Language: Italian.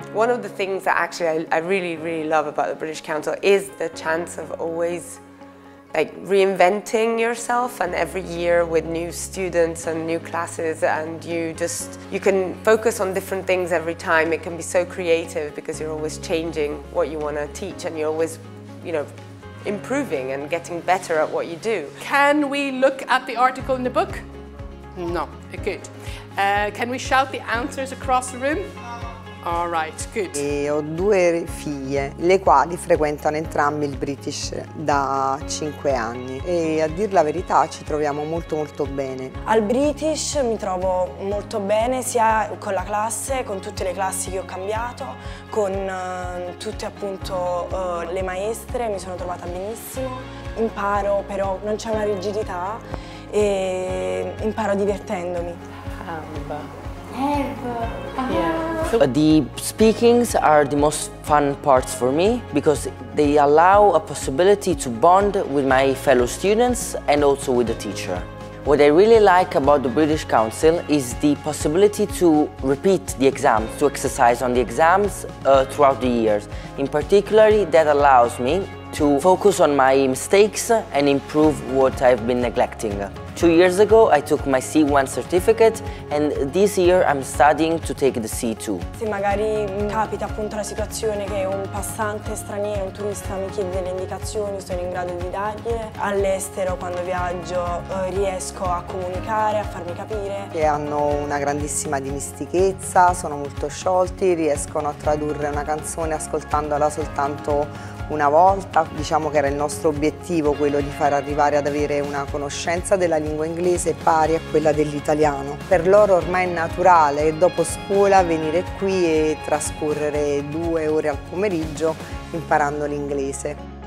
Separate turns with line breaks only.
One of the things that actually I really, really love about the British Council is the chance of always reinventing yourself, and every year with new students and new classes, and you can focus on different things every time. It can be so creative because you're always changing what you want to teach, and you're always, improving and getting better at what you do.
Can we look at the article in the book? No, good. Can we shout the answers across the room? All right, good.
E ho due figlie, le quali frequentano entrambi il British da 5 anni e a dir la verità ci troviamo molto bene.
Al British mi trovo molto bene sia con la classe, con tutte le classi che ho cambiato, con tutte appunto le maestre, mi sono trovata benissimo. Imparo, però non c'è una rigidità e imparo divertendomi.
The speakings are the most fun parts for me because they allow a possibility to bond with my fellow students and also with the teacher. What I really like about the British Council is the possibility to repeat the exams, to exercise on the exams throughout the years. In particular, that allows me to focus on my mistakes and improve what I've been neglecting. 2 years ago I took my C1 certificate and this year I'm studying to take the C2.
Se magari capita appunto la situazione che un passante straniero, un turista mi chiede delle indicazioni, sono in grado di dargliele. All'estero quando viaggio riesco a comunicare, a farmi capire.
Che hanno una grandissima dimestichezza, sono molto sciolti, riescono a tradurre una canzone ascoltandola soltanto una volta. Diciamo che era il nostro obiettivo quello di far arrivare ad avere una conoscenza della lingua inglese pari a quella dell'italiano. Per loro ormai è naturale dopo scuola venire qui e trascorrere 2 ore al pomeriggio imparando l'inglese.